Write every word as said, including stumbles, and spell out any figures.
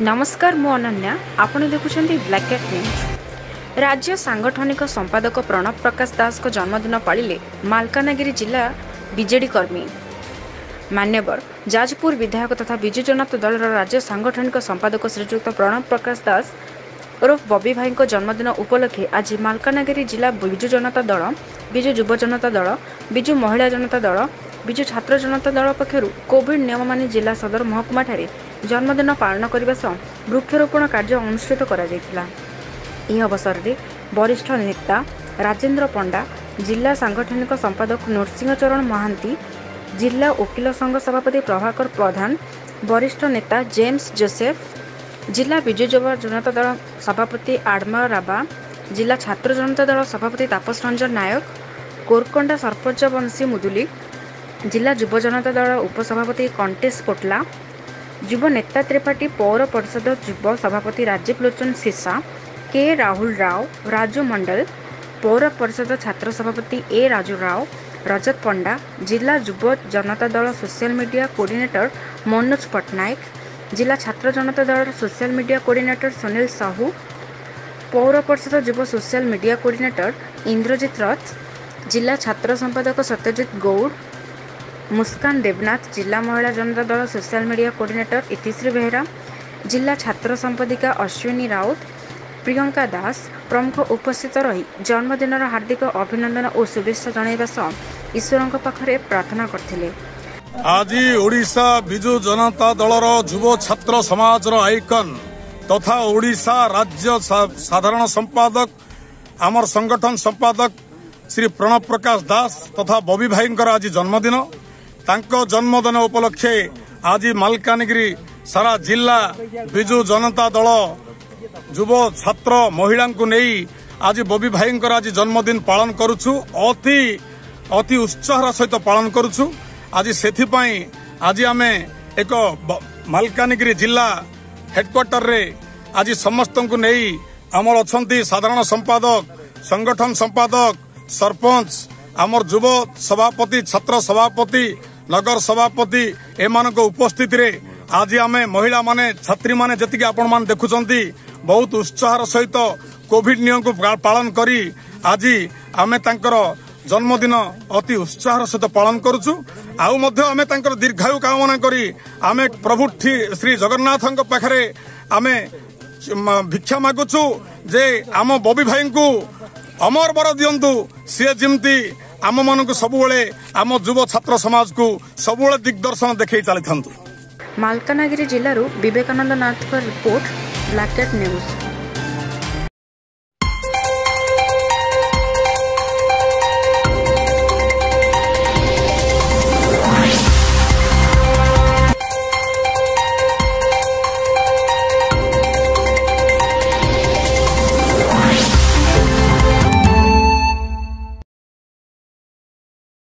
नमस्कार मु अनन्या आपण देखुछंती ब्लैककैट न्यूज। राज्य सांगठनिक संपादक प्रणब प्रकाश दास को जन्मदिन पालिले मालकानगिरी जिला बीजेडी कर्मी। मान्यवर जाजपुर विधायक तथा विजु जनता दल राज्य सांगठनिक संपादक श्रीजुक्त प्रणब प्रकाश दास उर्फ बबी भाई को जन्मदिन उपलक्षे आज मालकानगिरी जिला विजु जनता दल, विजु युव जनता दल, विजु महिला जनता दल, विजु छात्र जनता दल पक्षर कोविड नियम मानि जिला सदर महकुमा ठारे जन्मदिन पालन करने सह वृक्षरोपण कार्य अनुष्ठित करा जायतिला। यह अवसर में वरिष्ठ नेता राजेन्द्र पंडा, जिला सांगठनिक संपादक नरसिंह चरण महांती, जिला वकील संघ सभापति प्रभाकर प्रधान, वरिष्ठ नेता जेम्स जोसेफ, जिला विजु युव जनता दल सभापति आडमा राबा, जिला छात्र जनता दल सभापति तापस रंजन नायक, कोरकोंडा सरपंच बंशी मुदुली, जिला युव जनता दल उपसभापति कंटेश पोटला, युव नेता त्रिपाठी पौर परिषद युव सभापति राजीव लोचन सीसा, के राहुल राव, राजू मंडल, पौर परिषद छात्र सभापति ए राजू राव, रजत पंडा, जिला Yuva Janata Dal social media coordinator Manoj Pattnaik, जिला Chhatra Janata Dal social media coordinator Sunil Sahu, पौर परिषद युव social media coordinator Indrajit Rath, जिला छात्र संपादक सत्यजित गौड़, मुस्कान देवनाथ, जिला Mahila Janata Dal social media coordinator Itishree Behera, जिला छात्र संपादिका अश्विनी राउत, प्रियंका दास प्रमुख उपस्थित रही जन्मदिन हार्दिक अभिनंदन और शुभेच्छा जनइबा सह ईश्वर पाखरे प्रार्थना करथिले। आज ओडिशा विजु जनता दलर युव छात्र समाजर आइकन तथा ओडिशा राज्य साधारण संपादक आमर संगठन संपादक श्री प्रणब प्रकाश दास तथा बबी भाई आज जन्मदिन। तांको जन्मदिन उपलक्षे आज मालकानगिरी सारा जिला विजु जनता दल युव छात्र महिला को नहीं आज बबी भाई आज जन्मदिन पालन करुछु। अति अति उत्साह सहित पालन करुछु। आज से आज आम एक मालकानगिरी जिला हेडक्वार्टर रे आज समस्त को नहीं आमर अच्छा साधारण संपादक, संगठन संपादक, सरपंच, आमर युव सभापति, छात्र सभापति, नगर सभापति एमान उपस्थित रे आज आम महिला माने छात्री माने जतिक आपण मान देखुचंती बहुत उत्साह सहित कोविड नियम को पालन करी आज आम तांकर जन्मदिन अति उत्साह सहित पालन करुछु। आउ मध्य आम तांकर दीर्घायु कामना करी आम प्रभु श्री जगन्नाथ पाखरे आम भिक्षा मागुछु जे आम बबी भाई को अमर बर दियंतु। सी जिमती आम मन को सबुबले आम युव छात्र समाज को सबुबले दिग्दर्शन देखै चली था। मालकानगिरी जिल्लारू Vivekananda Nath report, black cat news.